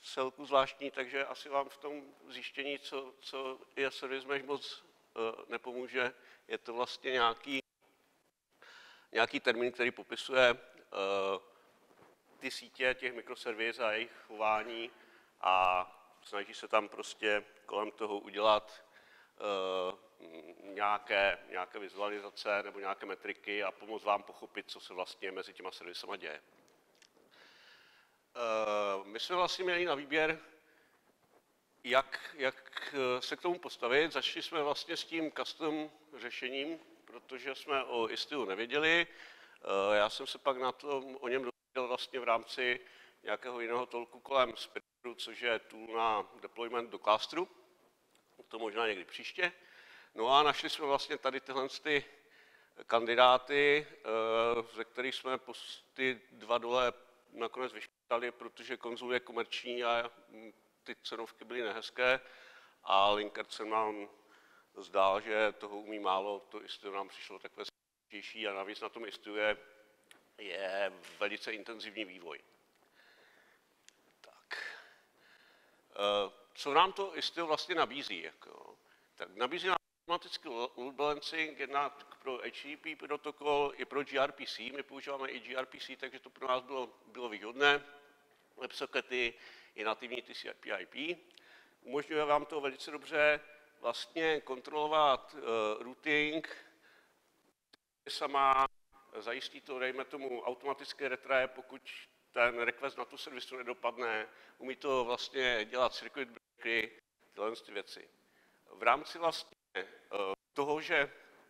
celku zvláštní, takže asi vám v tom zjištění, co je service mesh, moc nepomůže. Je to vlastně nějaký termín, který popisuje ty sítě těch mikroservis a jejich chování a snaží se tam prostě kolem toho udělat nějaké vizualizace nebo nějaké metriky a pomoct vám pochopit, co se vlastně mezi těma servisama děje. My jsme vlastně měli na výběr, jak se k tomu postavit. Začali jsme vlastně s tím custom řešením, protože jsme o Istio nevěděli. Já jsem se pak o něm dozvěděl vlastně v rámci nějakého jiného tolku kolem Spiritu, což je tool na deployment do clusteru. To možná někdy příště. No a našli jsme vlastně tady tyhle kandidáty, ze kterých jsme ty dva dole nakonec vyškrtali, protože konzul je komerční a ty cenovky byly nehezké a Linkert se nám zdál, že toho umí málo, to Istio nám přišlo takové složitější a navíc na tom Istio je velice intenzivní vývoj. Tak. Co nám to Istio vlastně nabízí? Tak nabízí nám automatický load balancing, jednak pro HTTP protokol i pro gRPC. My používáme i gRPC, takže to pro nás bylo výhodné. WebSockety i nativní TCP/IP. Umožňuje vám to velice dobře vlastně kontrolovat routing. Sama zajistí to, dejme tomu, automatické retry, pokud ten request na tu servisu nedopadne. Umí to vlastně dělat circuit breakery, tyhle věci. V rámci vlastně toho, že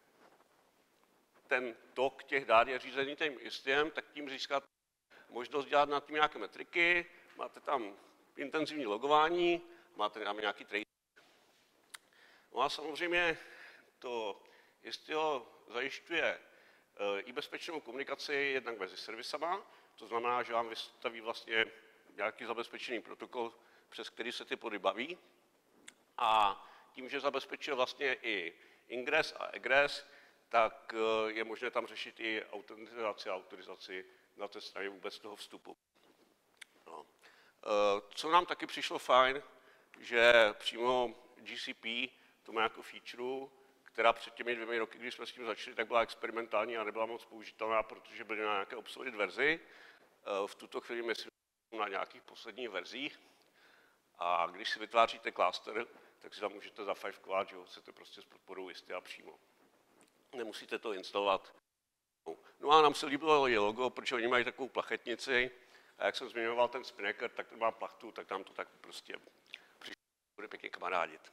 ten tok těch dát je řízený tím Istiem, tak tím získáte možnost dělat na tím nějaké metriky, máte tam intenzivní logování, máte tam nějaký trading. No a samozřejmě to Istio zajišťuje i bezpečnou komunikaci jednak mezi servisama, to znamená, že vám vystaví vlastně nějaký zabezpečený protokol, přes který se ty pody baví. A tím, že zabezpečuje vlastně i ingress a egress, tak je možné tam řešit i autentizaci a autorizaci na té straně vůbec toho vstupu. No. Co nám taky přišlo fajn, že přímo GCP to má jako feature, která před těmi 2 roky, když jsme s tím začali, tak byla experimentální a nebyla moc použitelná, protože byly na nějaké obsolete verzi. V tuto chvíli myslím na nějakých posledních verzích. A když si vytváříte cluster, tak si tam můžete zafajfkovat, že ho chcete prostě s podporou Istia přímo. Nemusíte to instalovat. No a nám se líbilo i logo, protože oni mají takovou plachetnici. A jak jsem zmiňoval ten Spinnaker, tak ten má plachtu, tak nám to tak prostě bude pěkně kamarádit.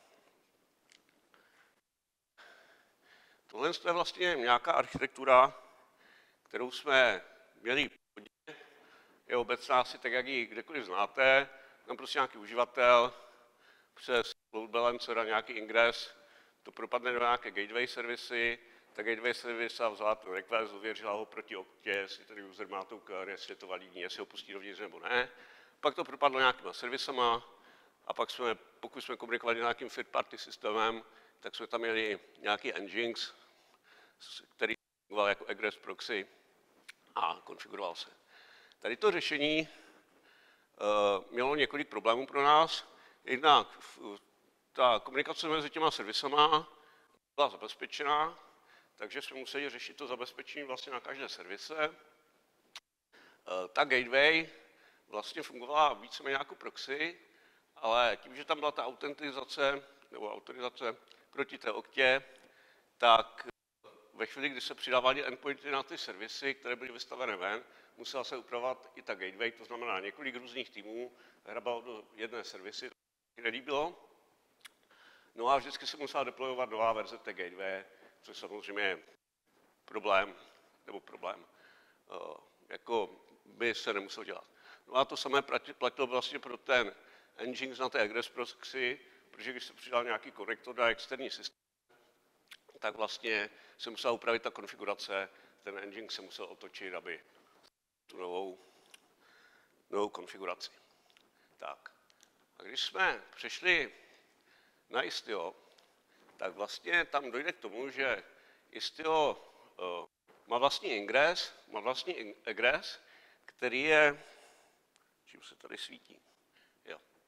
Tohle je vlastně nějaká architektura, kterou jsme měli původně. Je obecná asi tak, jak ji kdekoliv znáte. Tam prostě nějaký uživatel přes load balancer a nějaký ingress, to propadne do nějaké gateway servisy, ta gateway service vzala ten request, ověřila ho proti oktě, jestli ten user má to UKR, jestli je to validní, jestli ho pustí dovnitř nebo ne. Pak to propadlo nějakýma servisama a pak pokud jsme komunikovali s nějakým third party systémem, tak jsme tam měli nějaký Nginx, který fungoval jako egress proxy a konfiguroval se. Tady to řešení mělo několik problémů pro nás. Jednak ta komunikace mezi těma servisama byla zabezpečená, takže jsme museli řešit to zabezpečení vlastně na každé servise. Ta gateway vlastně fungovala víceméně jako proxy, ale tím, že tam byla ta autentizace nebo autorizace proti té oktě, tak ve chvíli, kdy se přidávaly endpointy na ty servisy, které byly vystavené ven, musela se upravovat i ta gateway, to znamená několik různých týmů, hrabalo do jedné servisy, to se nelíbilo. No a vždycky se musela deployovat nová verze té gateway, což samozřejmě je problém, jako by se nemusel dělat. No a to samé platilo vlastně pro ten Nginx na té egress proxy, protože když se přidal nějaký konektor na externí systém, tak vlastně se musela upravit ta konfigurace, ten Nginx se musel otočit, aby tu novou konfiguraci. Tak. A když jsme přešli na Istio, tak vlastně tam dojde k tomu, že Istio má vlastní ingress, má vlastní egress, který je, čím se tady svítí, jo,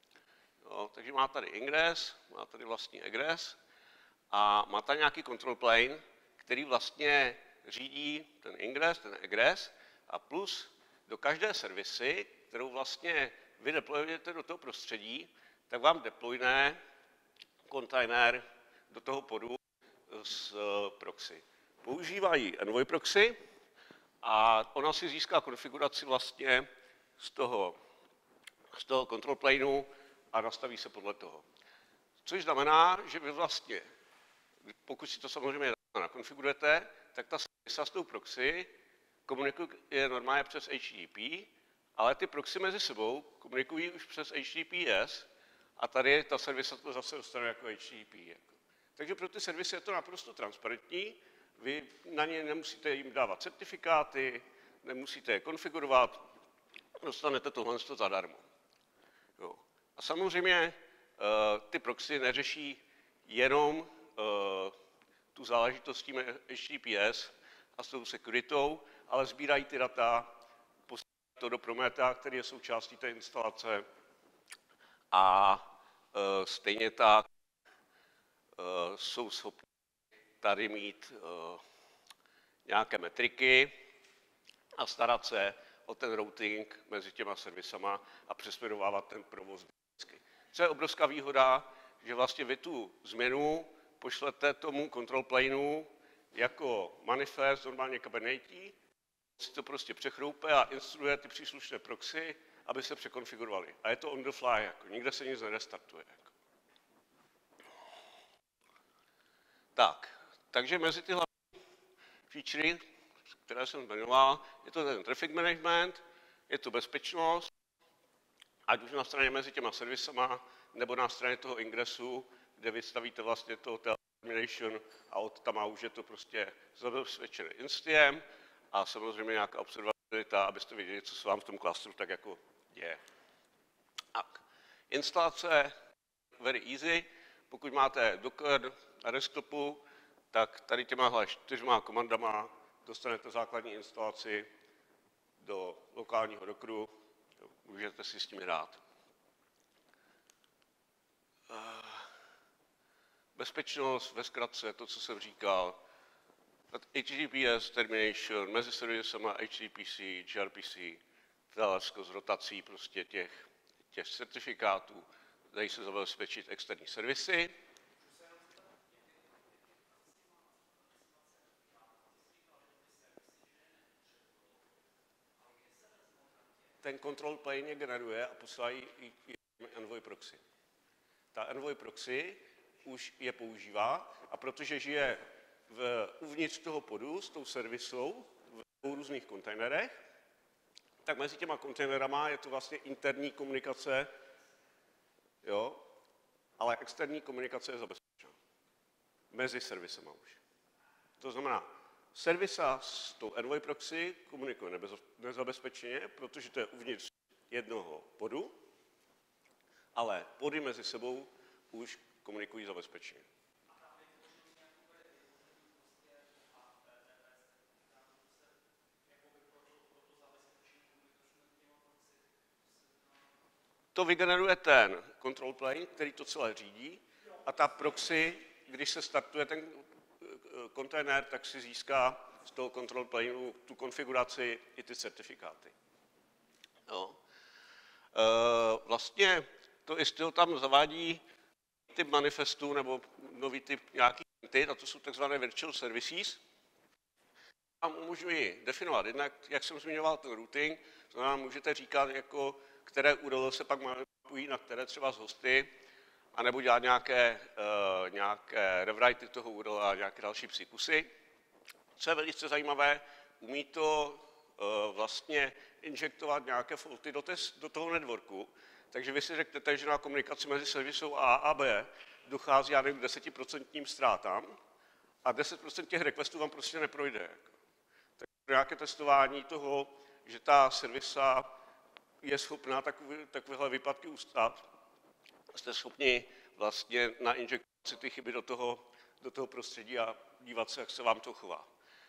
Jo, takže má tady ingress, má tady vlastní egress a má tady nějaký control plane, který vlastně řídí ten ingress, ten egress a plus do každé servisy, kterou vlastně vy deployujete do toho prostředí, tak vám deployne kontejner do toho podu z proxy. Používají Envoy proxy a ona si získá konfiguraci vlastně z toho control planeu a nastaví se podle toho. Což znamená, že vy vlastně, pokud si to samozřejmě nakonfigurujete, tak ta servisa s tou proxy komunikuje normálně přes HTTP, ale ty proxy mezi sebou komunikují už přes HTTPS a tady ta servisa to zase dostane jako HTTP. Takže pro ty servisy je to naprosto transparentní, vy na ně nemusíte jim dávat certifikáty, nemusíte je konfigurovat, dostanete tohle zadarmo. Jo. A samozřejmě ty proxy neřeší jenom tu záležitost s tím HTTPS a s tou sekuritou, ale sbírají ty data, posílají to do Promethea, který je součástí té instalace a stejně tak jsou schopni tady mít nějaké metriky a starat se o ten routing mezi těma servisama a přesměrovávat ten provoz vždycky. Co je obrovská výhoda, že vlastně vy tu změnu pošlete tomu control planeu jako manifest, normálně Kubernetes, si to prostě přechroupe a instruuje ty příslušné proxy, aby se překonfigurovaly. A je to on the fly, jako nikde se nic nerestartuje. Jako. Takže mezi ty hlavní featurey, které jsem zmiňoval, je to ten traffic management, je to bezpečnost, ať už na straně mezi těma servisama, nebo na straně toho ingressu, kde vystavíte vlastně toho termination a od tam už je to prostě zabezpečené instiem a samozřejmě nějaká observabilita, abyste věděli, co se vám v tom klastru tak jako děje. Tak. Instalace very easy. Pokud máte Docker na desktopu, tak tady těma 4 komandama dostanete základní instalaci do lokálního Dockeru, můžete si s tím hrát. Bezpečnost, ve zkratce, to, co jsem říkal, HTTPS, termination, mezi servisama HTTPC, gRPC, z rotací prostě těch certifikátů, dají se zabezpečit externí servisy. Ten control plane je generuje a posílají i Envoy proxy. Ta Envoy proxy už je používá a protože žije uvnitř toho podu s tou servisou v různých kontejnerech, tak mezi těma kontejnerama je to vlastně interní komunikace, jo, ale externí komunikace je zabezpečena. Mezi servisama už. To znamená, servisa s tou Envoy proxy komunikuje nezabezpečeně, protože to je uvnitř jednoho podu, ale pody mezi sebou už komunikují zabezpečeně. To vygeneruje ten control plane, který to celé řídí, a ta proxy, když se startuje ten kontejner, tak si získá z toho control planeu tu konfiguraci i ty certifikáty. No. Vlastně to Istio tam zavádí typ manifestů nebo nový typ nějaký entity, a to jsou takzvané virtual services. A umožňuji definovat jednak, jak jsem zmiňoval, ten routing, to znamená, můžete říkat, jako, které URL se pak mapují na které třeba z hosty, anebo dělat nějaké rewritey toho URL a nějaké další psikusy. Co je velice zajímavé, umí to vlastně injektovat nějaké faulty do toho networku. Takže vy si řeknete, že na komunikaci mezi servisou A a B dochází, já nevím, k 10% ztrátám a 10% těch requestů vám prostě neprojde. Tak nějaké testování toho, že ta servisa je schopná takovéhle výpadky ustát, jste schopni vlastně nainjektovat ty chyby do toho prostředí a dívat se, jak se vám to chová.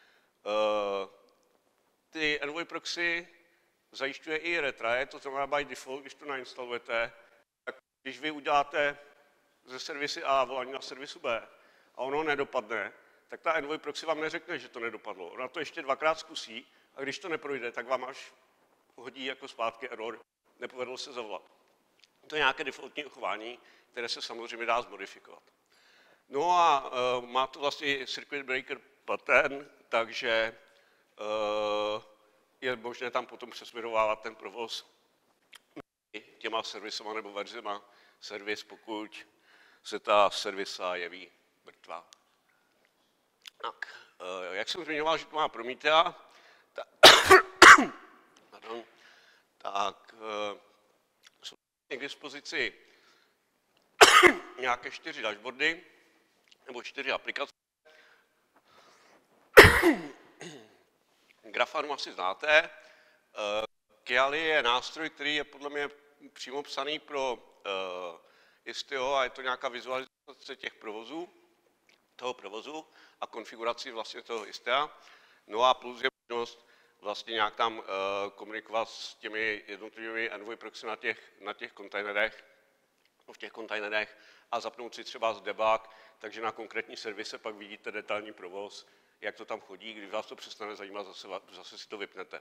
Ty Envoy proxy zajišťuje i retry, to znamená by default, když to nainstalujete, tak když vy uděláte ze servisy A volání na servisu B a ono nedopadne, tak ta Envoy proxy vám neřekne, že to nedopadlo. Ona to ještě dvakrát zkusí a když to neprojde, tak vám až hodí jako zpátky error, nepovedlo se zavolat. To je nějaké defaultní chování, které se samozřejmě dá zmodifikovat. No a má to vlastně circuit breaker pattern, takže je možné tam potom přesměrovávat ten provoz těma servisama nebo verzema servis, pokud se ta servisa jeví mrtvá. Tak, jak jsem zmiňoval, že to má Prometea, tak jsou k dispozici nějaké 4 dashboardy nebo 4 aplikace. Grafanu asi znáte. Kiali je nástroj, který je podle mě přímo psaný pro Istio a je to nějaká vizualizace těch toho provozu a konfiguraci vlastně toho Istia. No a plus je možnost vlastně nějak tam komunikovat s těmi jednotlivými Envoy proxy na těch kontejnerech a zapnout si třeba z debug, takže na konkrétní servise pak vidíte detailní provoz, jak to tam chodí, když vás to přestane zajímat, zase si to vypnete.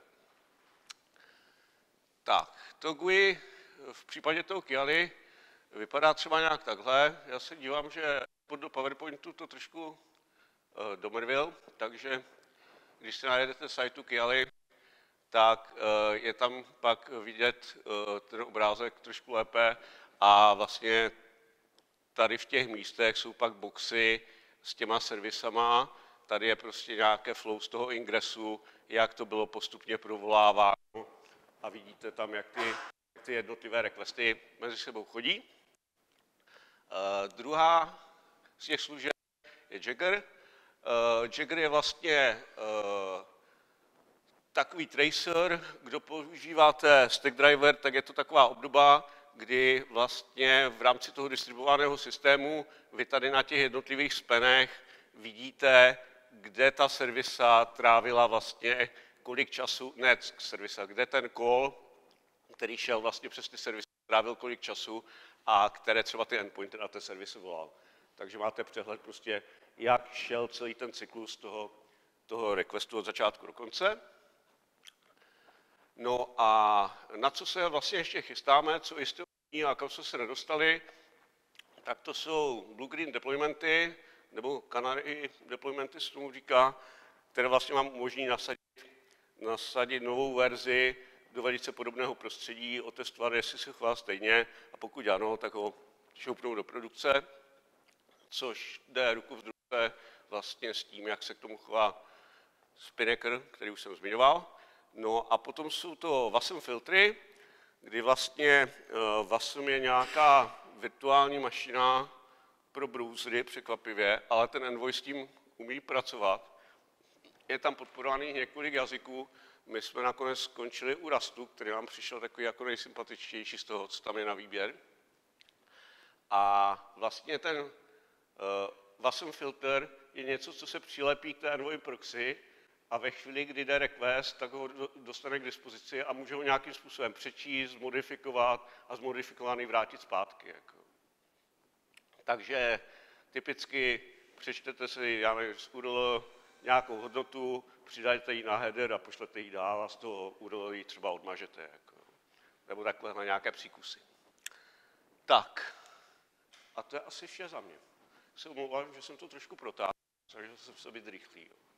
Tak, to GUI v případě toho Kiali vypadá třeba nějak takhle. Já se dívám, že do PowerPointu to trošku domrvil, takže když si najdete sajtu Kiali, tak je tam pak vidět ten obrázek trošku lépe a vlastně tady v těch místech jsou pak boxy s těma servisama, tady je prostě nějaké flow z toho ingresu, jak to bylo postupně provoláváno a vidíte tam, jak ty jednotlivé requesty mezi sebou chodí. Druhá z těch služeb je Jagger. Jagger je vlastně takový tracer, kdo používáte Stackdriver, tak je to taková obdoba, kdy vlastně v rámci toho distribuovaného systému vy tady na těch jednotlivých spenech vidíte, kde ta servisa trávila vlastně kolik času, ne servisa, kde ten call, který šel vlastně přes ty servisy, trávil kolik času a které třeba ty endpointy na té servise volal. Takže máte přehled prostě, jak šel celý ten cyklus toho requestu od začátku do konce. No a na co se vlastně ještě chystáme, co jistě a kam jsme se nedostali, tak to jsou blue-green deploymenty, nebo canary deploymenty se tomu říká, které vlastně vám umožní nasadit novou verzi do velice podobného prostředí, otestovat, jestli se chová stejně a pokud ano, tak ho šoupnou do produkce, což jde ruku v ruce vlastně s tím, jak se k tomu chová Spinnaker, který už jsem zmiňoval. No a potom jsou to WASM filtry, kdy vlastně WASM je nějaká virtuální mašina pro browsery, překvapivě, ale ten Envoy s tím umí pracovat. Je tam podporovaných několik jazyků. My jsme nakonec skončili u Rustu, který nám přišel takový jako nejsympatičtější z toho, co tam je na výběr. A vlastně ten WASM filter je něco, co se přilepí k té Envoy proxy a ve chvíli, kdy jde request, tak ho dostane k dispozici a může ho nějakým způsobem přečíst, zmodifikovat a zmodifikovaný vrátit zpátky. Jako. Takže typicky přečtete si, já nevím, z URL nějakou hodnotu, přidajte ji na header a pošlete ji dál a z toho URL ji třeba odmažete. Jako. Nebo takhle na nějaké příkusy. Tak. A to je asi vše za mě. Se omlouvám, že jsem to trošku protáhl, takže jsem se být rychlý.